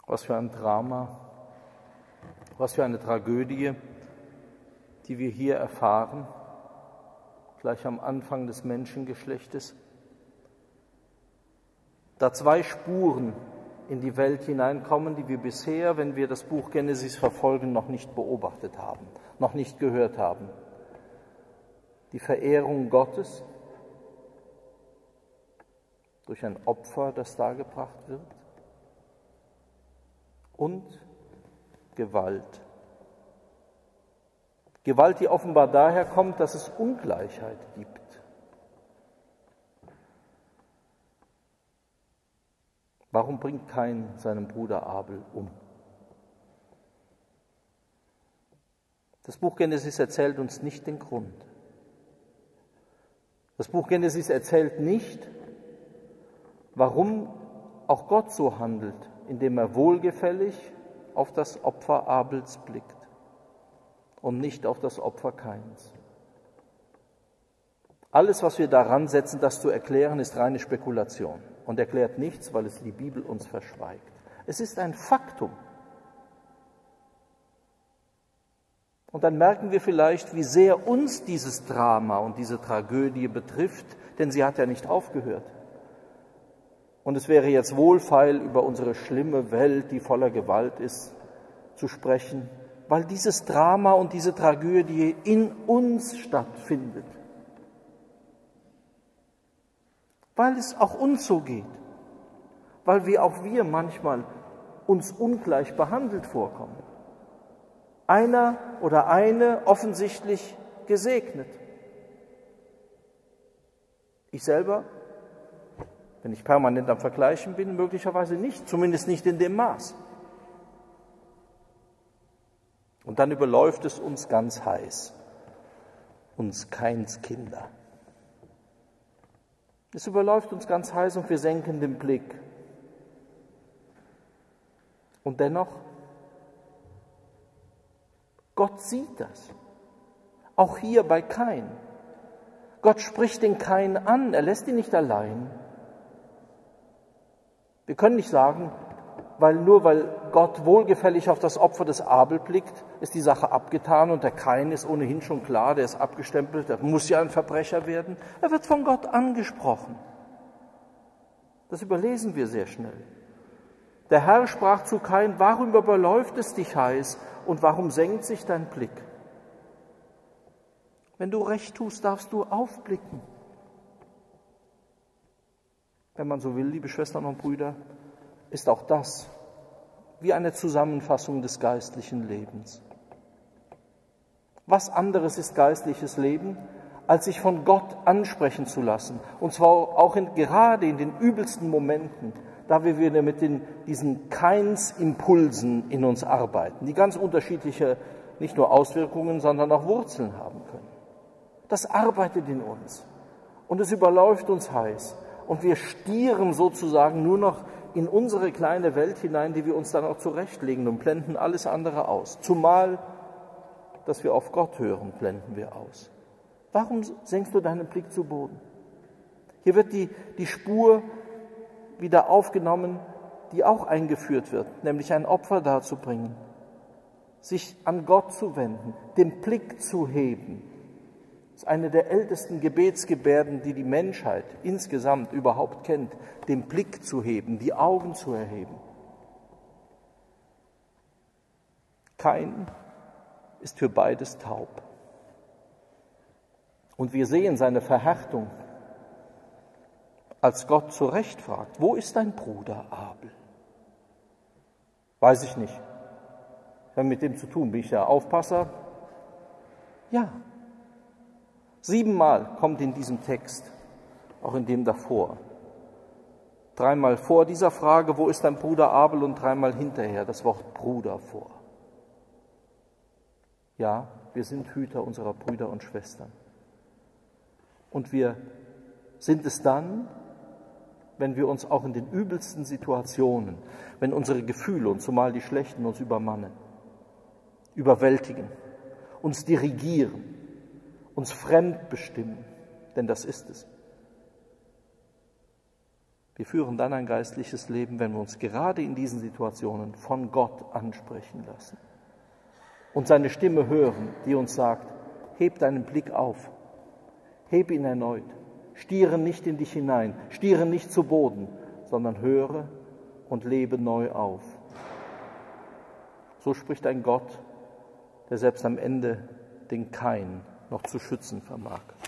Was für ein Drama, was für eine Tragödie, die wir hier erfahren, gleich am Anfang des Menschengeschlechtes. Da zwei Spuren in die Welt hineinkommen, die wir bisher, wenn wir das Buch Genesis verfolgen, noch nicht beobachtet haben, noch nicht gehört haben. Die Verehrung Gottes durch ein Opfer, das dargebracht wird, und Gewalt. Gewalt, die offenbar daher kommt, dass es Ungleichheit gibt. Warum bringt Kain seinen Bruder Abel um? Das Buch Genesis erzählt uns nicht den Grund. Das Buch Genesis erzählt nicht, warum auch Gott so handelt, indem er wohlgefällig auf das Opfer Abels blickt und nicht auf das Opfer Kains. Alles, was wir daran setzen, das zu erklären, ist reine Spekulation und erklärt nichts, weil es die Bibel uns verschweigt. Es ist ein Faktum. Und dann merken wir vielleicht, wie sehr uns dieses Drama und diese Tragödie betrifft, denn sie hat ja nicht aufgehört. Und es wäre jetzt wohlfeil, über unsere schlimme Welt, die voller Gewalt ist, zu sprechen, weil dieses Drama und diese Tragödie in uns stattfindet. Weil es auch uns so geht. Weil auch wir manchmal uns ungleich behandelt vorkommen. Einer oder eine offensichtlich gesegnet. Ich selber, wenn ich permanent am Vergleichen bin, möglicherweise nicht, zumindest nicht in dem Maß. Und dann überläuft es uns ganz heiß, uns Kains Kinder. Es überläuft uns ganz heiß und wir senken den Blick. Und dennoch, Gott sieht das. Auch hier bei Kain. Gott spricht den Kain an, er lässt ihn nicht allein. Wir können nicht sagen, weil Gott wohlgefällig auf das Opfer des Abel blickt, ist die Sache abgetan und der Kain ist ohnehin schon klar, der ist abgestempelt, der muss ja ein Verbrecher werden. Er wird von Gott angesprochen. Das überlesen wir sehr schnell. Der Herr sprach zu Kain, warum überläuft es dich heiß und warum senkt sich dein Blick? Wenn du recht tust, darfst du aufblicken. Wenn man so will, liebe Schwestern und Brüder, ist auch das wie eine Zusammenfassung des geistlichen Lebens. Was anderes ist geistliches Leben, als sich von Gott ansprechen zu lassen, und zwar auch gerade in den übelsten Momenten, da wir wieder mit diesen Kainsimpulsen in uns arbeiten, die ganz unterschiedliche, nicht nur Auswirkungen, sondern auch Wurzeln haben können. Das arbeitet in uns und es überläuft uns heiß und wir stieren sozusagen nur noch in unsere kleine Welt hinein, die wir uns dann auch zurechtlegen und blenden alles andere aus. Zumal, dass wir auf Gott hören, blenden wir aus. Warum senkst du deinen Blick zu Boden? Hier wird die Spur wieder aufgenommen, die auch eingeführt wird, nämlich ein Opfer darzubringen, sich an Gott zu wenden, den Blick zu heben. Das ist eine der ältesten Gebetsgebärden, die die Menschheit insgesamt überhaupt kennt, den Blick zu heben, die Augen zu erheben. Kain ist für beides taub. Und wir sehen seine Verhärtung, als Gott zu Recht fragt, wo ist dein Bruder Abel? Weiß ich nicht. Ich habe mit dem zu tun, bin ich der Aufpasser? Ja. 7-mal kommt in diesem Text, auch in dem davor, 3-mal vor dieser Frage, wo ist dein Bruder Abel, und 3-mal hinterher das Wort Bruder vor. Ja, wir sind Hüter unserer Brüder und Schwestern. Und wir sind es dann, wenn wir uns auch in den übelsten Situationen, wenn unsere Gefühle, und zumal die schlechten, uns übermannen, überwältigen, uns dirigieren, uns fremdbestimmen, denn das ist es. Wir führen dann ein geistliches Leben, wenn wir uns gerade in diesen Situationen von Gott ansprechen lassen und seine Stimme hören, die uns sagt, heb deinen Blick auf, heb ihn erneut, stiere nicht in dich hinein, stiere nicht zu Boden, sondern höre und lebe neu auf. So spricht ein Gott, der selbst am Ende den Kain noch zu schützen vermag.